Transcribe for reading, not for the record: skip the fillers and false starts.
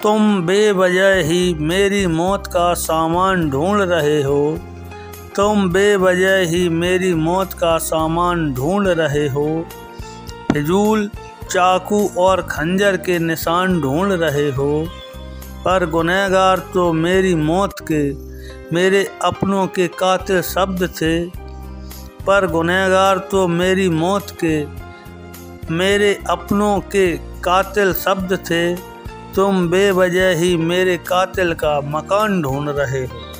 तुम बेवजह ही मेरी मौत का सामान ढूंढ रहे हो। तुम बेवजह ही मेरी मौत का सामान ढूंढ रहे हो। फिजूल चाकू और खंजर के निशान ढूंढ रहे हो। पर गुनहगार तो मेरी मौत के, मेरे अपनों के कातिल शब्द थे। पर गुनहगार तो मेरी मौत के, मेरे अपनों के कातिल शब्द थे। तुम बेवजह ही मेरे कातिल का मकान ढूंढ रहे हो।